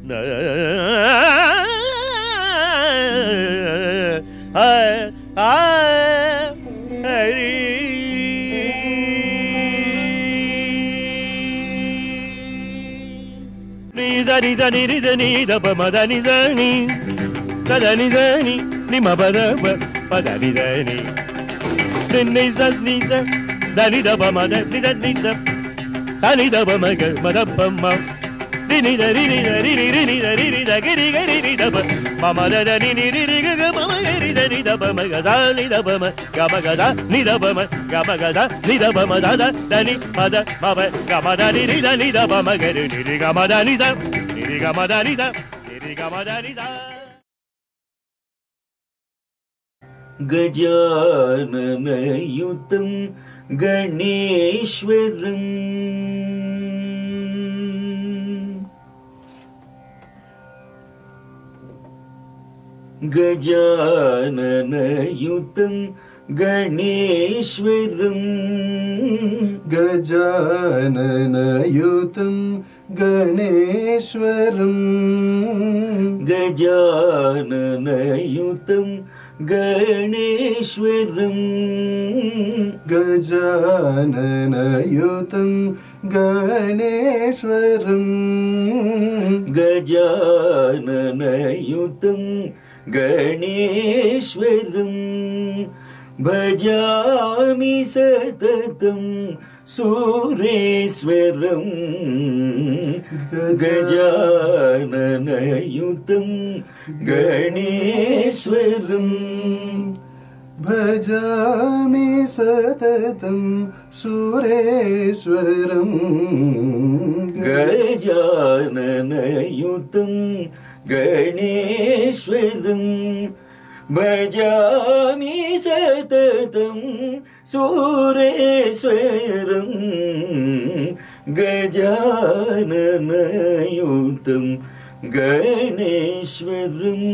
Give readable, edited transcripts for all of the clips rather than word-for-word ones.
गजाननयुतं गणेश्वरम् गजाननयुतं गणेश्वरम् गजाननयुतं गणेश्वरम् गजाननयुतं गणेश्वरम् गजाननयुतं गणेश्वरम् गजाननयुतं गणेश्वरम् भजामि सततं सुरेश्वरम् गजाननयुतं गणेश्वरम् भजामि सततं सुरेश्वरम् गजाननयुतं गणेश्वरम् भजामि सततं सुरेश्वरम् गजाननयुतं गणेश्वरम्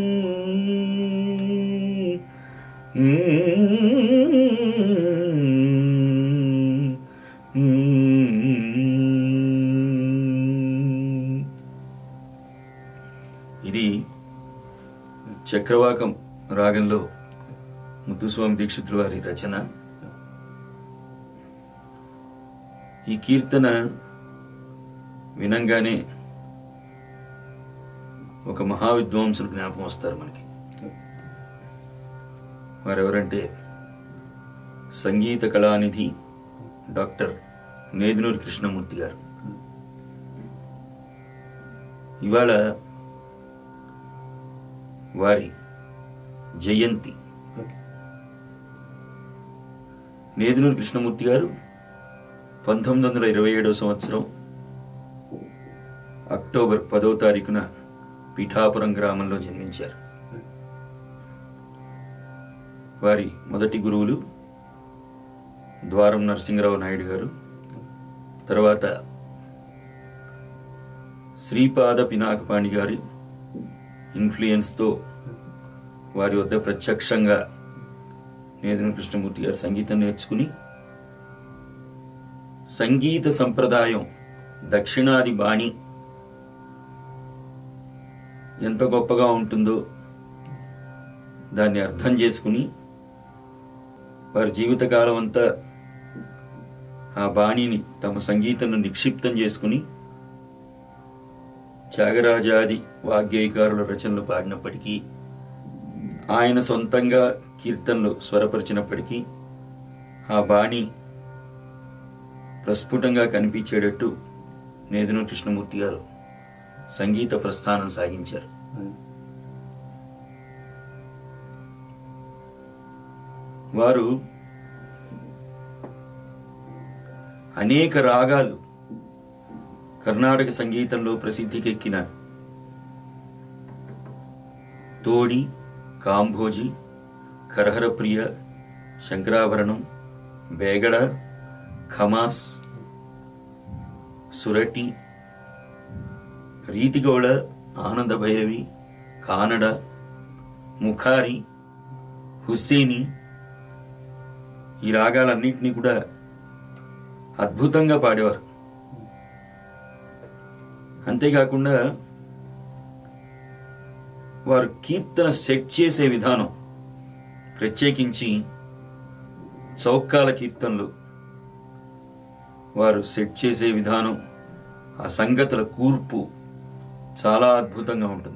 ఇది చక్రవాకం రాగంలో ముత్తుస్వామి దీక్షితుల వారి రచన. ఈ కీర్తన వినంగానే ఒక మహావిద్వాంసులు జ్ఞాపకం వస్తారు మనకి. వారెవరంటే సంగీత కళానిధి డాక్టర్ నేదునూరి కృష్ణమూర్తి గారు. ఇవాళ వారి జయంతి. నేదునూరి కృష్ణమూర్తి గారు 1927 సంవత్సరం అక్టోబర్ 10వ తారీఖున పిఠాపురం గ్రామంలో జన్మించారు. వారి మొదటి గురువులు ద్వారం నరసింగరావు నాయుడు గారు, తర్వాత శ్రీపాద పినాకపాణి గారి ఇన్ఫ్లుయెన్స్తో వారి వద్ద ప్రత్యక్షంగా నేదునూరి కృష్ణమూర్తి గారు సంగీతం నేర్చుకుని సంగీత సంప్రదాయం దక్షిణాది బాణి ఎంత గొప్పగా ఉంటుందో దాన్ని అర్థం చేసుకుని వారి జీవితకాలం అంతా ఆ బాణిని తమ సంగీతంను నిక్షిప్తం చేసుకుని త్యాగరాజాది వాగ్గేయకారుల రచనలు పాడినప్పటికీ, ఆయన సొంతంగా కీర్తనలు స్వరపరిచినప్పటికీ ఆ బాణి ప్రస్ఫుటంగా కనిపించేటట్టు నేదునూరి కృష్ణమూర్తి గారు సంగీత ప్రస్థానం సాగించారు. వారు అనేక రాగాలు కర్ణాటక సంగీతంలో ప్రసిద్ధికెక్కిన తోడి, కాంభోజి, కరహరప్రియ, శంకరాభరణం, బేగడ, ఖమాస్, సురటి, రీతిగౌళ, ఆనంద భైరవి, కానడ, ముఖారి, హుస్సేని ఈ రాగాలన్నింటినీ కూడా అద్భుతంగా పాడేవారు. అంతేకాకుండా వారు కీర్తన సెట్ చేసే విధానం, ప్రత్యేకించి చౌక్కాల కీర్తనలు వారు సెట్ చేసే విధానం, ఆ సంగతుల కూర్పు చాలా అద్భుతంగా ఉంటుంది.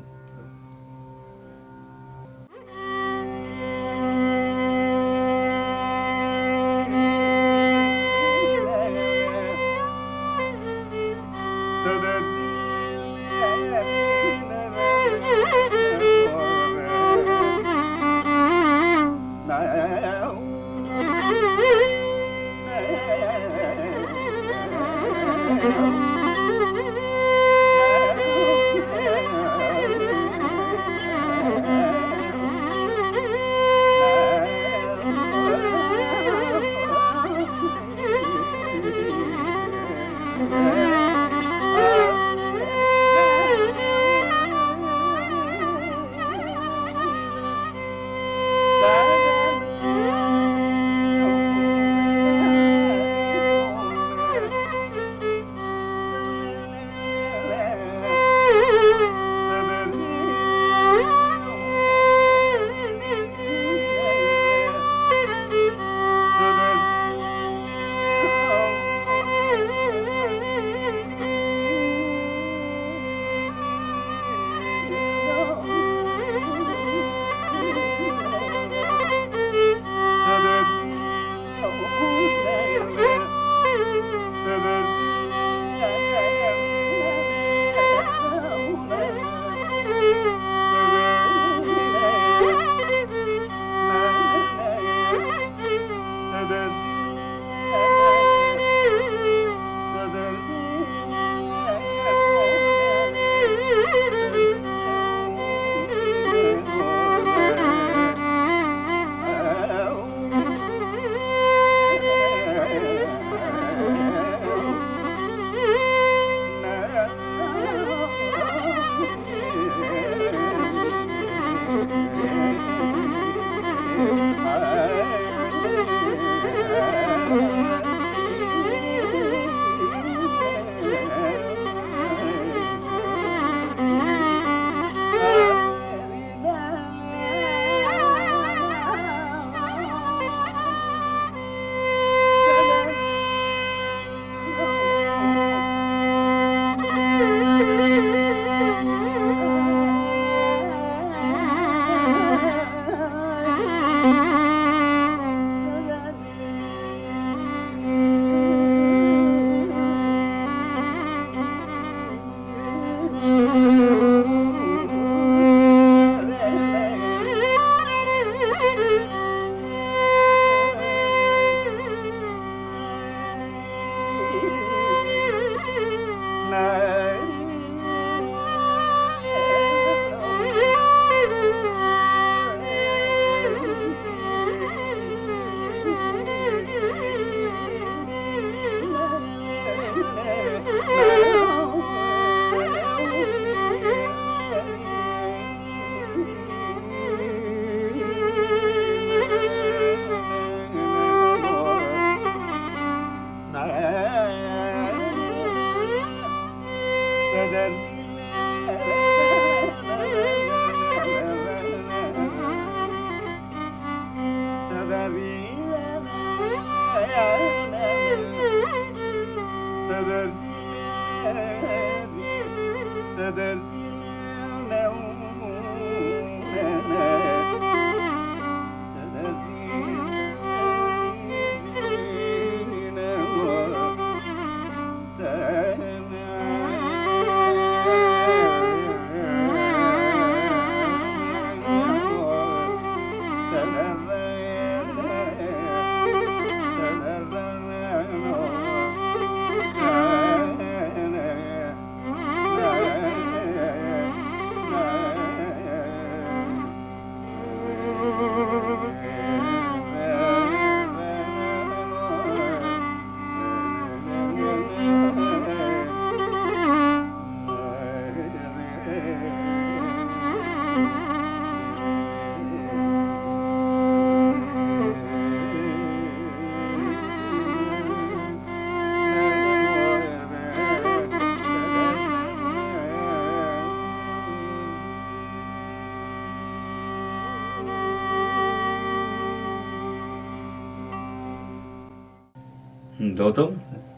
గౌతమ్,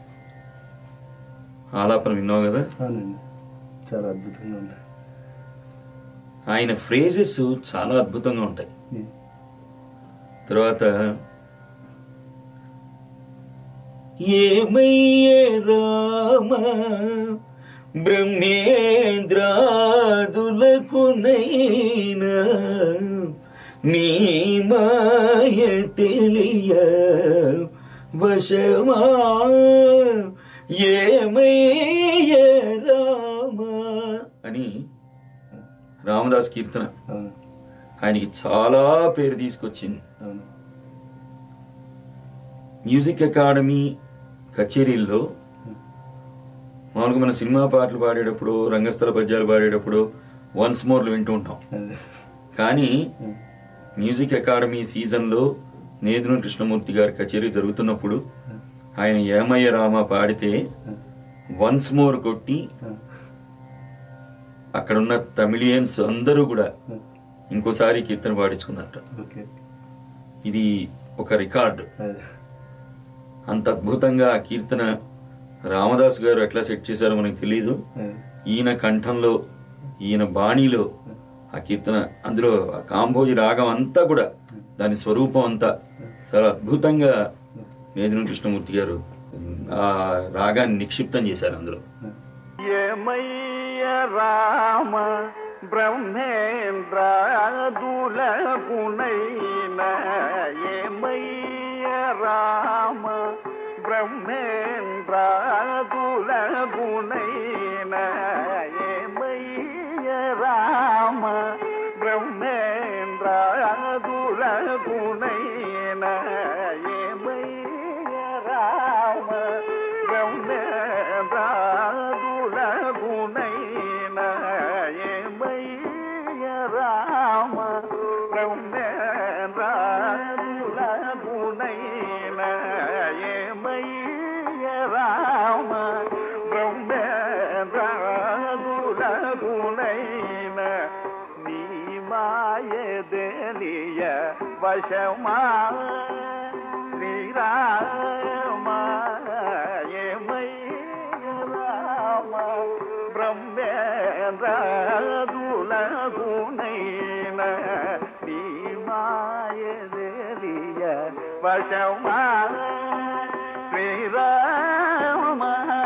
ఆలాపన విన్నావు కదా? అవునండి, చాలా అద్భుతంగా ఉంటాయి. ఆయన ఫ్రేజెస్ చాలా అద్భుతంగా ఉంటాయి. తర్వాత ఏమయ్యే రామ బ్రహ్మేంద్రాదులకునైనా నీ మాయ తెలియ వశమా, ఏమయ్యే రామ అని రామదాస్ కీర్తన ఆయనకి చాలా పేరు తీసుకొచ్చింది. మ్యూజిక్ అకాడమీ కచేరీల్లో మామూలుగా మన సినిమా పాటలు పాడేటప్పుడు, రంగస్థల పద్యాలు పాడేటప్పుడు వన్స్ మోర్లు వింటూ ఉంటాం. కానీ మ్యూజిక్ అకాడమీ సీజన్లో నేదునూరి కృష్ణమూర్తి గారి కచేరీ జరుగుతున్నప్పుడు ఆయన ఏమయ్య రామ పాడితే వన్స్ మోర్ కొట్టి అక్కడున్న తమిళియన్స్ అందరూ కూడా ఇంకోసారి కీర్తన పాడించుకున్నట్ట. ఇది ఒక రికార్డు. అంత అద్భుతంగా ఆ కీర్తన రామదాస్ గారు ఎట్లా సెట్ చేశారో మనకు తెలీదు. ఈయన కంఠంలో, ఈయన బాణీలో ఆ కీర్తన, అందులో ఆ కాంభోజి రాగం అంతా కూడా, దాని స్వరూపం అంతా చాలా అద్భుతంగా నేదునూరి కృష్ణమూర్తి గారు ఆ రాగాన్ని నిక్షిప్తం చేశారు అందులో. రామ బ్రహ్మేంద్రాదులకునైనా, ఏమయ్య రామ బ్రహ్మేంద్రాదులకునైనా, ఏమయ్య రామ బ్రహ్మేంద్రాదులకునైనా, ఏమయ్య రామ బ్రహ్మేంద్రాదులకునైనా, ఏమయ్య రామ బ్రహ్మేంద్రాదులకునైనా, ఏమయ్య రామ బ్రహ్మేంద్రాదులకునైనా, నీ మాయదలియ వశమా శ్రీరామ, ఏమయ్య రామ బ్రహ్మేంద్రాదులకునైనా, నీ మాయదలియ వశమా శ్రీరామ,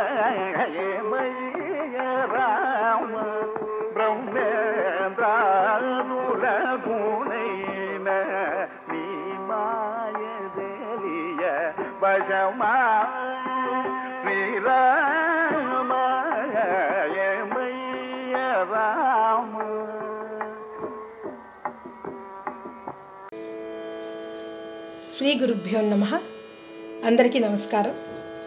ఏమయ్య రామ బ్రహ్మేంద్రాదులకునైనా, నీ మాయదలియ వశమా శ్రీరామ, ఏమయ్య రామ. శ్రీ గురుభ్యో నమః. అందరికీ నమస్కారం.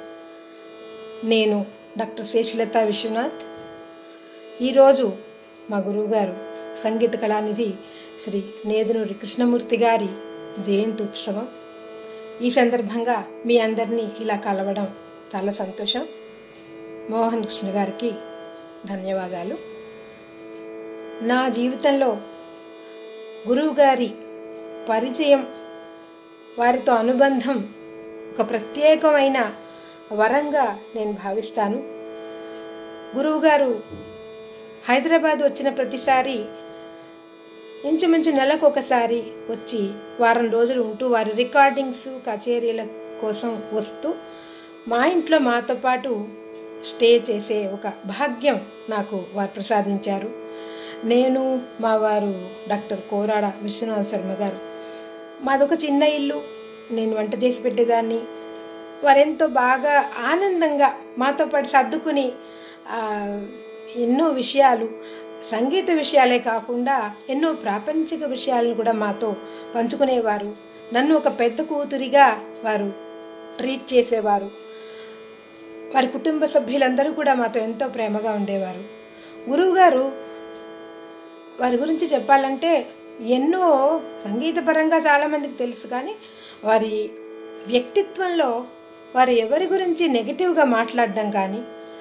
నేను డాక్టర్ శేషలత విశ్వనాథ్. ఈరోజు మా గురువుగారు సంగీత కళానిధి శ్రీ నేదునూరి కృష్ణమూర్తి గారి జయంతి ఉత్సవం. ఈ సందర్భంగా మీ అందరినీ ఇలా కలవడం చాలా సంతోషం. మోహన్ కృష్ణ గారికి ధన్యవాదాలు. నా జీవితంలో గురువుగారి పరిచయం, వారితో అనుబంధం ఒక ప్రత్యేకమైన వరంగా నేను భావిస్తాను. గురువుగారు హైదరాబాద్ వచ్చిన ప్రతిసారి ఇంచుమించు నెలకు ఒకసారి వచ్చి వారం రోజులు ఉంటూ వారి రికార్డింగ్స్, కచేరీల కోసం వస్తూ మా ఇంట్లో మాతో పాటు స్టే చేసే ఒక భాగ్యం నాకు వారు ప్రసాదించారు. నేను, మా వారు డాక్టర్ కోరాడ విశ్వనాథ శర్మ గారు, మాదొక చిన్న ఇల్లు, నేను వంట చేసి పెట్టేదాన్ని. వారెంతో బాగా ఆనందంగా మాతో పాటు సర్దుకుని ఎన్నో విషయాలు, సంగీత విషయాలే కాకుండా ఎన్నో ప్రాపంచిక విషయాలను కూడా మాతో పంచుకునేవారు. నన్ను ఒక పెద్ద కూతురిగా వారు ట్రీట్ చేసేవారు. వారి కుటుంబ సభ్యులందరూ కూడా మాతో ఎంతో ప్రేమగా ఉండేవారు. గురువుగారు వారి గురించి చెప్పాలంటే ఎన్నో సంగీతపరంగా చాలామందికి తెలుసు, కానీ వారి వ్యక్తిత్వంలో వారు ఎవరి గురించి నెగిటివ్గా మాట్లాడడం కానీ,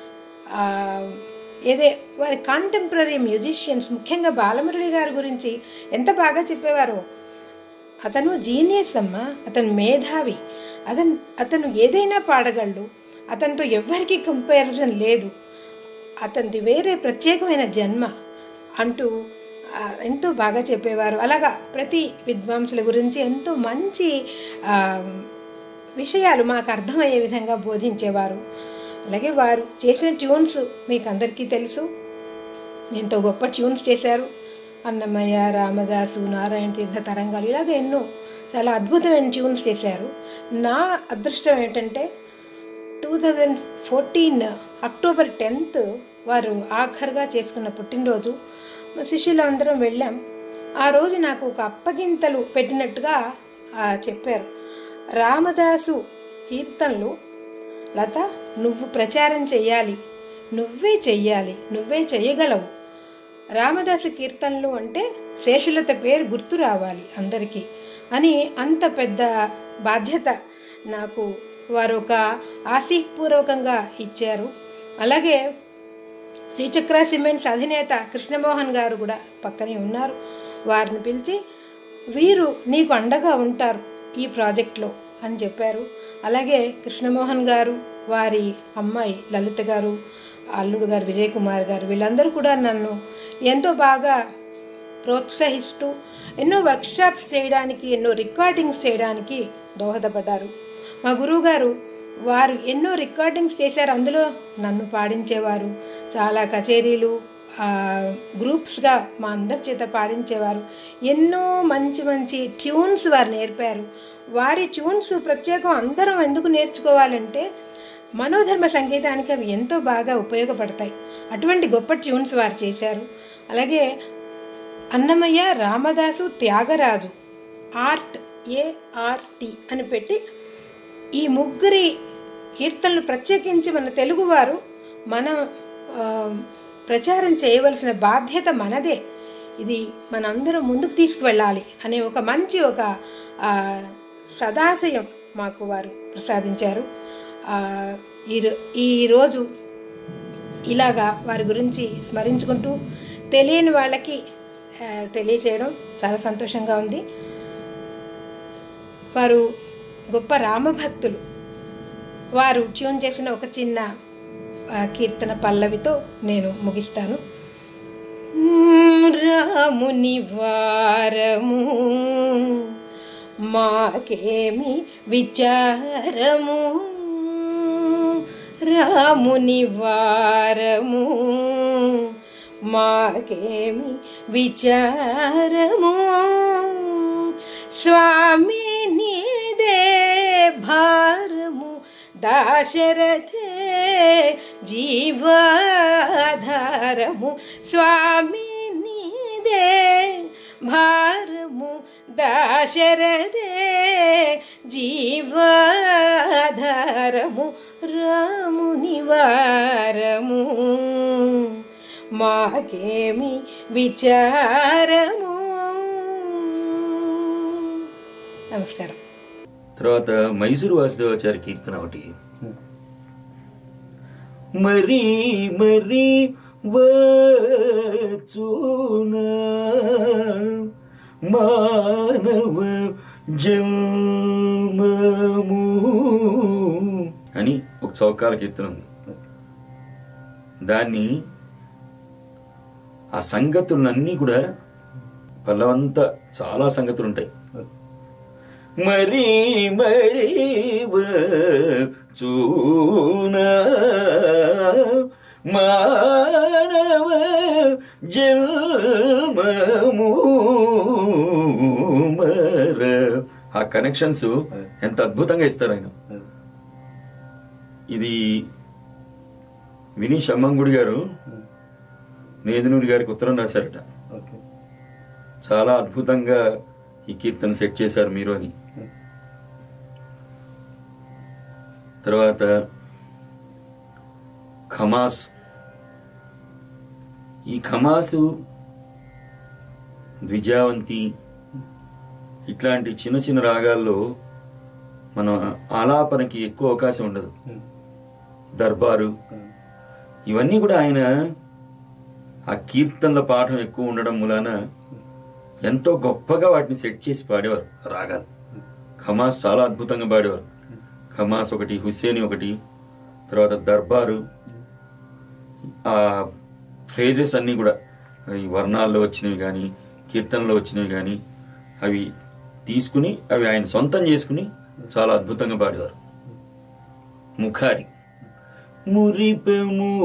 వారి కాంటెంపరీ మ్యూజిషియన్స్, ముఖ్యంగా బాలమురళి గారి గురించి ఎంత బాగా చెప్పేవారో. అతను జీనియస్ అమ్మ, అతను మేధావి. అతను ఏదైనా పాడగలడు, అతనితో ఎవ్వరికీ కంపారిజన్ లేదు, అతనిది వేరే ప్రత్యేకమైన జన్మ అంటూ ఎంతో బాగా చెప్పేవారు. అలాగా ప్రతి విద్వాంసుల గురించి ఎంతో మంచి విషయాలు మాకు అర్థమయ్యే విధంగా బోధించేవారు. అలాగే వారు చేసిన ట్యూన్స్ మీకు అందరికీ తెలుసు, ఎంతో గొప్ప ట్యూన్స్ చేశారు. అన్నమయ్య, రామదాసు, నారాయణ తీర్థ తరంగాలు, ఇలాగ ఎన్నో చాలా అద్భుతమైన ట్యూన్స్ చేశారు. నా అదృష్టం ఏంటంటే 2014 అక్టోబర్ 10 వారు ఆఖరుగా చేసుకున్న పుట్టినరోజు. మా శిష్యులందరం వెళ్ళాం. ఆ రోజు నాకు ఒక అప్పగింతలు పెట్టినట్టుగా చెప్పారు. రామదాసు కీర్తనలు లత నువ్వు ప్రచారం చెయ్యాలి, నువ్వే చెయ్యాలి, నువ్వే చెయ్యగలవు. రామదాసు కీర్తనలు అంటే శేషులత పేరు గుర్తు రావాలి అందరికీ అని అంత పెద్ద బాధ్యత నాకు వారు ఒక ఆశీపూర్వకంగా ఇచ్చారు. అలాగే శ్రీచక్ర సిమెంట్స్ అధినేత కృష్ణమోహన్ గారు కూడా పక్కనే ఉన్నారు. వారిని పిలిచి వీరు నీకు అండగా ఉంటారు ఈ ప్రాజెక్ట్లో అని చెప్పారు. అలాగే కృష్ణమోహన్ గారు, వారి అమ్మాయి లలిత గారు, అల్లుడు గారు విజయ్ కుమార్ గారు, వీళ్ళందరూ కూడా నన్ను ఎంతో బాగా ప్రోత్సహిస్తూ ఎన్నో వర్క్షాప్స్ చేయడానికి, ఎన్నో రికార్డింగ్స్ చేయడానికి దోహదపడ్డారు. మా గురువు గారు వారు ఎన్నో రికార్డింగ్స్ చేశారు, అందులో నన్ను పాడించేవారు. చాలా కచేరీలు గ్రూప్స్గా మా అందరి చేత పాడించేవారు. ఎన్నో మంచి మంచి ట్యూన్స్ వారు నేర్పారు. వారి ట్యూన్స్ ప్రత్యేకం అందరం ఎందుకు నేర్చుకోవాలంటే మనోధర్మ సంగీతానికి అవి ఎంతో బాగా ఉపయోగపడతాయి. అటువంటి గొప్ప ట్యూన్స్ వారు చేశారు. అలాగే అన్నమయ్య, రామదాసు, త్యాగరాజు ఆర్ట్ ART అని పెట్టి ఈ ముగ్గురి కీర్తనలు ప్రత్యేకించి మన తెలుగువారు మనం ప్రచారం చేయవలసిన బాధ్యత మనదే. ఇది మనందరం ముందుకు తీసుకువెళ్ళాలి అనే ఒక మంచి ఒక సదాశయం మాకు వారు ప్రసాదించారు. ఈరోజు ఇలాగా వారి గురించి స్మరించుకుంటూ తెలియని వాళ్ళకి తెలియచేయడం చాలా సంతోషంగా ఉంది. వారు గొప్ప రామభక్తులు. వారు ట్యూన్ చేసిన ఒక చిన్న కీర్తన పల్లవితో నేను ముగిస్తాను. రాముని వారము మాకేమి విచారము, రాముని వారము మాకేమి విచారము, స్వామి నీదే భారము, దాశరథే జీవాధారము, స్వామి నీదే భారము, దాశరథే జీవాధారము, రాముని వారము మాకేమి విచారము. నమస్కారం. తర్వాత మైసూరు వాసుదేవాచారి కీర్తన ఒకటి. మరీ మరీ వచ్చునా మానవ జన్మము అని ఒక చౌకాల కీర్తన ఉంది. దాన్ని ఆ సంగతులన్నీ కూడా పల్లవంతా చాలా సంగతులు ఉంటాయి. మరీ మరీ వచ్చునా మానవ జన్మము మర. ఆ కనెక్షన్స్ ఎంత అద్భుతంగా ఇస్తారు ఆయన. ఇది విని షమ్మంగుడి గారు నేదునూరి గారికి ఉత్తరం రాశారట. చాలా అద్భుతంగా ఈ కీర్తన సెట్ చేశారు మీరు అని. తర్వాత ఖమాస్. ఈ ఖమాసు, ద్విజావంతి ఇట్లాంటి చిన్న చిన్న రాగాల్లో మన ఆలాపనకి ఎక్కువ అవకాశం ఉండదు. దర్బారు ఇవన్నీ కూడా ఆయన ఆ కీర్తనల పాఠం ఎక్కువ ఉండడం మూలాన ఎంతో గొప్పగా వాటిని సెట్ చేసి పాడేవారు. రాగాలు ఖమాస్ చాలా అద్భుతంగా పాడేవారు. హమాస్ ఒకటి, హుస్సేని ఒకటి, తర్వాత దర్బారు, ఆ ఫ్రేజెస్ అన్నీ కూడా ఈ వర్ణాల్లో వచ్చినవి కానీ కీర్తనలో వచ్చినవి కానీ అవి తీసుకుని అవి ఆయన సొంతం చేసుకుని చాలా అద్భుతంగా పాడేవారు. ముఖారి మురిపెము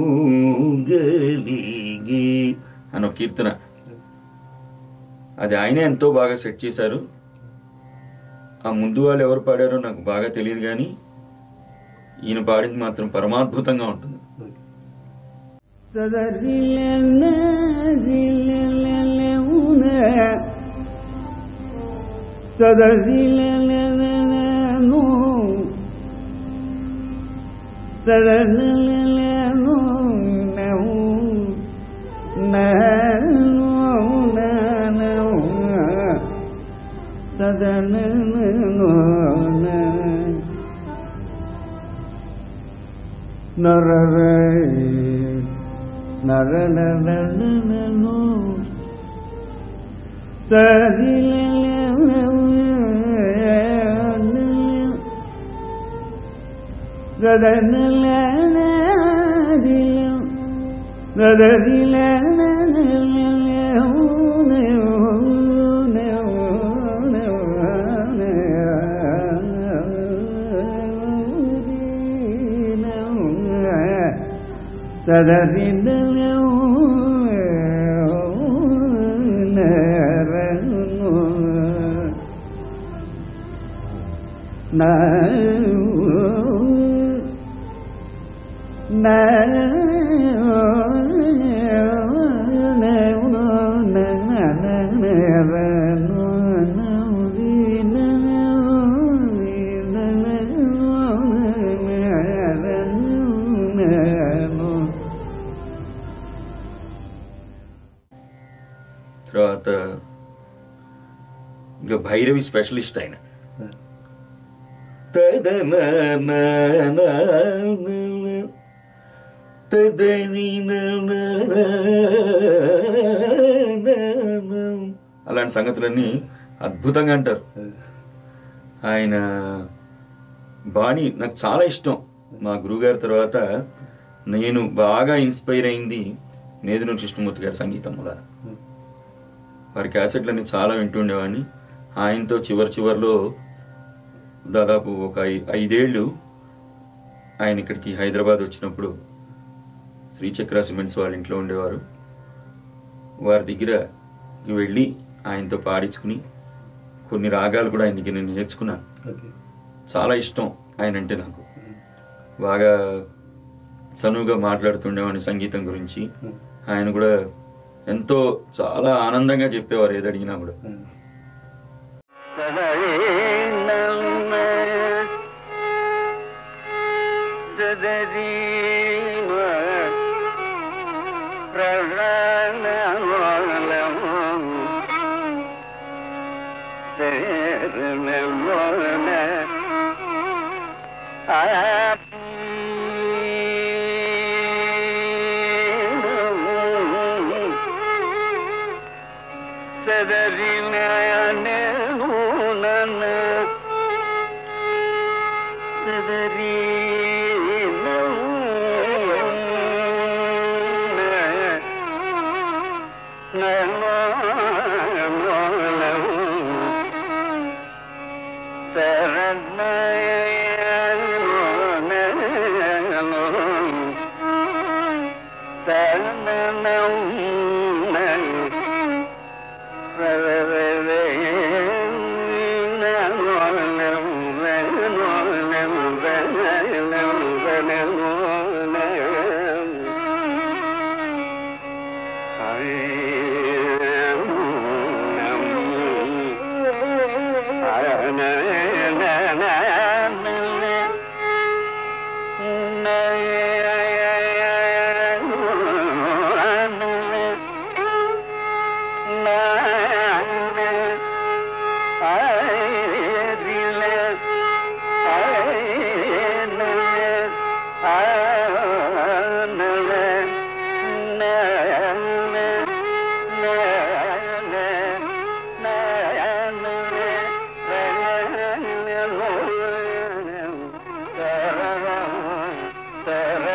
గలిగే అన్న కీర్తన, అది ఆయనే ఎంతో బాగా సెట్ చేశారు. ఆ ముందు వాళ్ళు ఎవరు పాడారో నాకు బాగా తెలియదు, కానీ ఈయన పాడింది మాత్రం పరమాద్భుతంగా ఉంటుంది. తర్వాత ఇంకా భైరవి స్పెషలిస్ట్ ఆయన. అలాంటి సంగతులన్నీ అద్భుతంగా అంటారు. ఆయన బాణి నాకు చాలా ఇష్టం. మా గురువుగారి తర్వాత నేను బాగా ఇన్స్పైర్ అయింది నేదునూరి కృష్ణమూర్తి గారి సంగీతం వల్ల. వారి క్యాసెట్లన్నీ చాలా వింటుండేవాడిని. ఆయనతో చివరిలో దాదాపు ఒక 5 ఏళ్ళు ఆయన ఇక్కడికి హైదరాబాద్ వచ్చినప్పుడు శ్రీచక్ర సిమెంట్స్ వాళ్ళ ఇంట్లో ఉండేవారు. వారి దగ్గర వెళ్ళి ఆయనతో పాడించుకుని కొన్ని రాగాలు కూడా ఆయన దగ్గర నేను నేర్చుకున్నాను. చాలా ఇష్టం ఆయన అంటే నాకు. బాగా చనువుగా మాట్లాడుతుండేవాడిని సంగీతం గురించి. ఆయన కూడా ఎంతో చాలా ఆనందంగా చెప్పేవారు ఏది అడిగినా కూడా.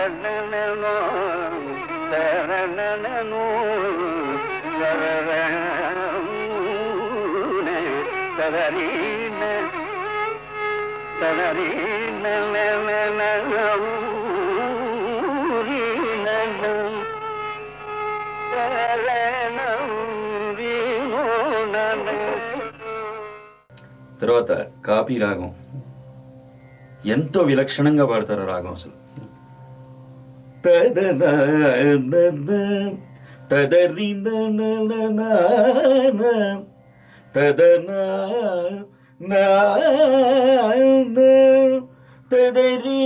తర్వాత కాపీ రాగం ఎంతో విలక్షణంగా పాడతారు రాగం అసలు. తదరి తదనా తదరి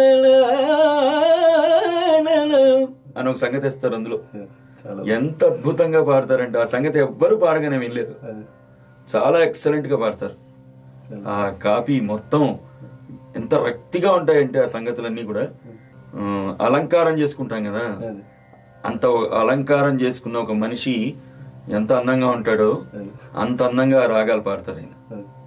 అని ఒక సంగతి ఇస్తారు అందులో. ఎంత అద్భుతంగా పాడతారంటే ఆ సంగతి ఎవ్వరు పాడగానే వినలేదు. చాలా ఎక్సలెంట్ గా పాడతారు. ఆ కాపీ మొత్తం ఎంత రక్తిగా ఉంటాయంటే ఆ సంగతులన్నీ కూడా. అలంకారం చేసుకుంటాం కదా, అంత అలంకారం చేసుకున్న ఒక మనిషి ఎంత అందంగా ఉంటాడో అంత అందంగా రాగాలు పాడతారు ఆయన.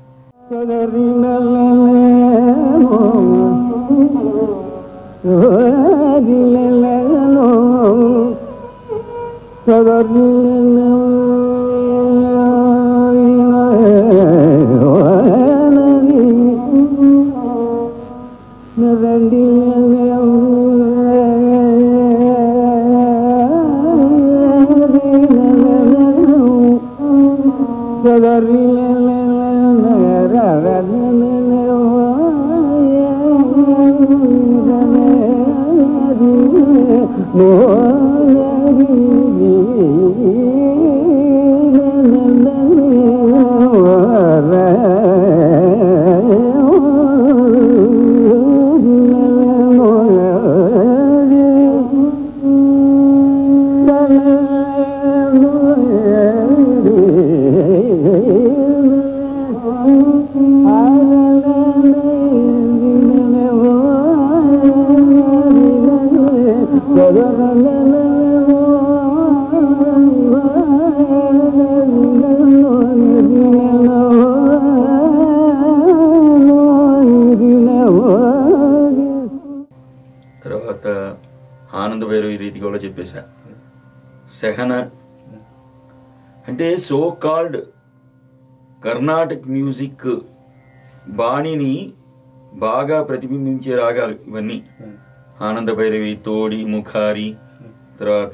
తర్వాత ఆనంద భైరవి రీతి కూడా చెప్పేశా. సెహన అంటే సో కాల్డ్ కర్ణాటక మ్యూజిక్ బాణిని బాగా ప్రతిబింబించే రాగాలు ఇవన్నీ. ఆనంద భైరవి, తోడి, ముఖారి, తర్వాత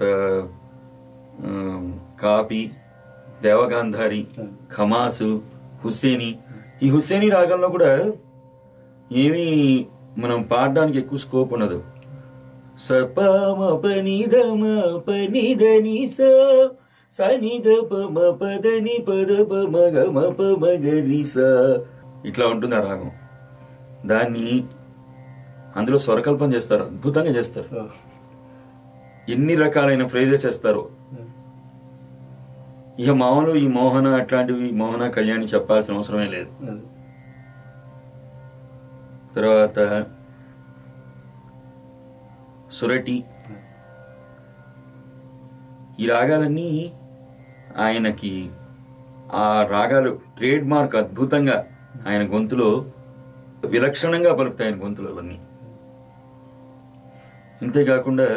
కాపి, దేవగాంధారి, ఖమాసు, హుస్సేని. ఈ హుస్సేని రాగంలో కూడా ఏమీ మనం పాడడానికి ఎక్కువ స్కోప్ ఉండదు. సపమ పనిధమ పనిధని సనిధ పమ పదని పద పమగమ పమగరి స ఇట్లా ఉంటుంది ఆ రాగం. దాన్ని అందులో స్వరకల్పన చేస్తారు, అద్భుతంగా చేస్తారు. ఎన్ని రకాలైన ఫ్రేజెస్ వేస్తారు. ఇక మామూలు ఈ మోహన అట్లాంటివి, మోహన కళ్యాణి చెప్పాల్సిన అవసరమే లేదు. తర్వాత సురటి, ఈ రాగాలన్నీ ఆయనకి ఆ రాగాలు ట్రేడ్ మార్క్. అద్భుతంగా ఆయన గొంతులో విలక్షణంగా పలుకుతాయి ఆయన గొంతులో అవన్నీ. అంతేకాకుండా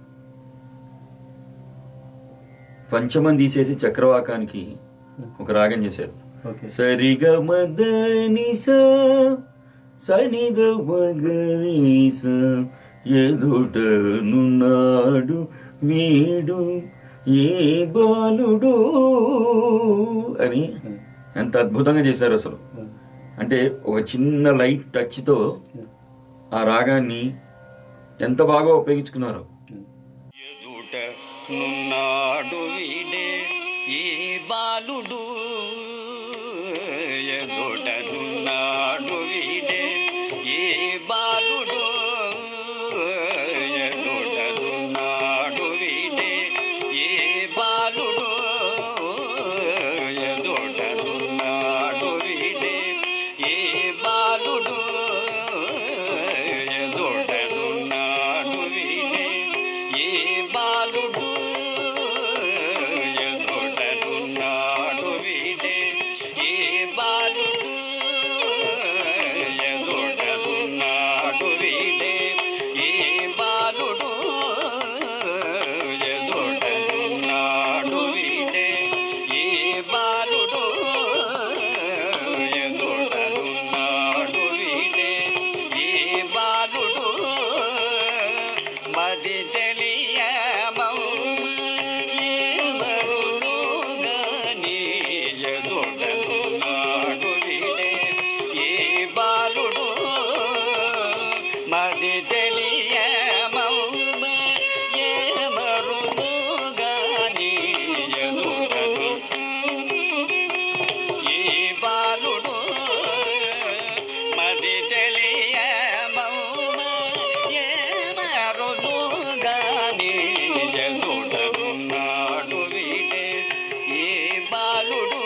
పంచమం తీసేసి చక్రవాకానికి ఒక రాగం చేశారు. సరిగమదని సనిగ మగరీస ఎదుటనున్నాడు వీడు ఏ బాలుడు అని ఎంత అద్భుతంగా చేశారు అసలు. అంటే ఒక చిన్న లైట్ టచ్తో ఆ రాగాన్ని ఎంత బాగా ఉపయోగించుకున్నారు. ఎదుటనున్నాడు వీడే ఏ బాలుడు, ఎదుటనున్నాడు వీడే ఏ బాలుడు, ఎదుటనున్నాడు వీడే ఏ బాలుడు, ఎదుటనున్నాడు వీడే ఏ బాలుడు, ఎదుటనున్నాడు వీడే ఏ బాలుడు, ఎదుటనున్నాడు వీడే ఏ బాలుడు, ఎదుటనున్నాడు వీడే ఏ బాలుడు. మది తెలియ మౌన ఎవరును గాని ఎదుడను నాడు విడే ఈ బాలుడు మది తెలియ మౌన ఎవరును గాని ఎదుడను ఈ బాలుడు మది తెలియ మౌన ఎవరును గాని ఎదుడను నాడు విడే ఈ బాలుడు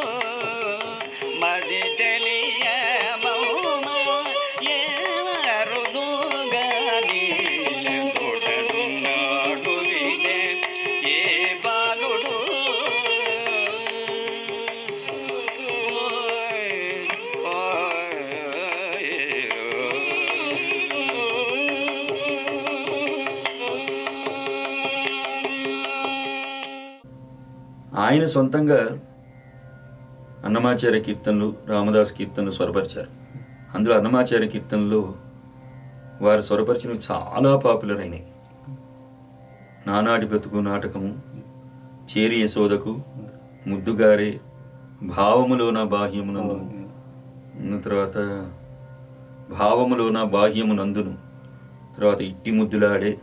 మది తెలియ మౌన ఎవరును గాని ఎదుడను నాడు విడే ఈ బాలుడు ఆయన సొంతంగా అన్నమాచార్య కీర్తనలు, రామదాస్ కీర్తనలు స్వరపరిచారు. అందులో అన్నమాచార్య కీర్తనలు వారు స్వరపరిచినవి చాలా పాపులర్ అయినాయి. నానాటి బ్రతుకు నాటకము, చేరి యశోదకు, ముద్దుగారే, భావములోన బాహ్యమునందు, తర్వాత భావములోన బాహ్యమునందును, తర్వాత ఇట్టి ముద్దులాడే,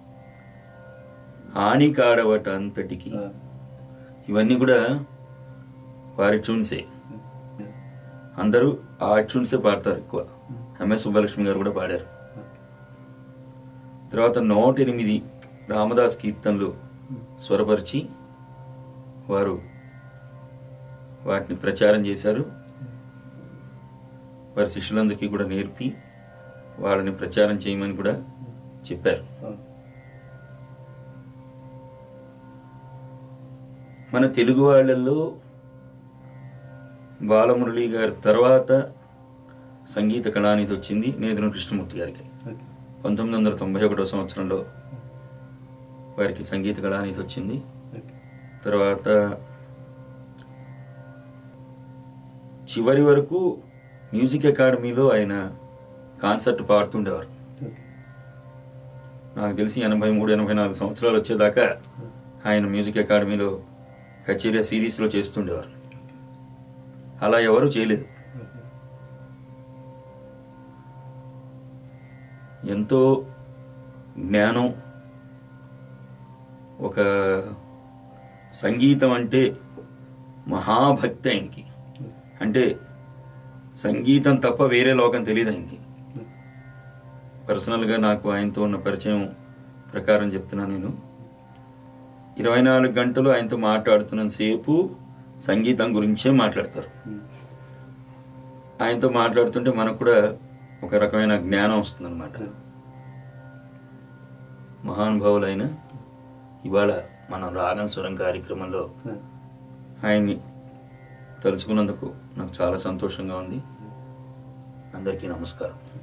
హానికాడవట అంతటికి, ఇవన్నీ కూడా వారి ట్యూన్సే. అందరూ ఆ ట్యూన్సే పాడతారు ఎక్కువ. ఎంఎస్ సుబ్బలక్ష్మి గారు కూడా పాడారు. తర్వాత 108 రామదాస్ కీర్తనలు స్వరపరిచి వారు వాటిని ప్రచారం చేశారు. వారి శిష్యులందరికీ కూడా నేర్పి వాళ్ళని ప్రచారం చేయమని కూడా చెప్పారు. మన తెలుగు వాళ్ళల్లో బాలమురళి గారి తర్వాత సంగీత కళానిధి వచ్చింది నేదున కృష్ణమూర్తి గారికి. 1991 సంవత్సరంలో వారికి సంగీత కళానిధి వచ్చింది. తర్వాత చివరి వరకు మ్యూజిక్ అకాడమీలో ఆయన కాన్సర్ట్ పాడుతుండేవారు. నాకు తెలిసి 83-84 సంవత్సరాలు వచ్చేదాకా ఆయన మ్యూజిక్ అకాడమీలో కచేరీ సిరీస్లో చేస్తుండేవారు. అలా ఎవరు చేయలేదు. ఎంతో జ్ఞానం, ఒక సంగీతం అంటే మహాభక్తి ఆయనకి. అంటే సంగీతం తప్ప వేరే లోకం తెలియదు ఆయనకి. పర్సనల్గా నాకు ఆయనతో ఉన్న పరిచయం ప్రకారం చెప్తున్నా నేను. 24 గంటలు ఆయనతో మాట్లాడుతున్నంతసేపు సంగీతం గురించే మాట్లాడతారు. ఆయనతో మాట్లాడుతుంటే మనకు కూడా ఒక రకమైన జ్ఞానం వస్తుందన్నమాట. మహానుభావులైన ఇవాళ మనం రాగం స్వరం కార్యక్రమంలో ఆయన్ని తలుచుకున్నందుకు నాకు చాలా సంతోషంగా ఉంది. అందరికీ నమస్కారం.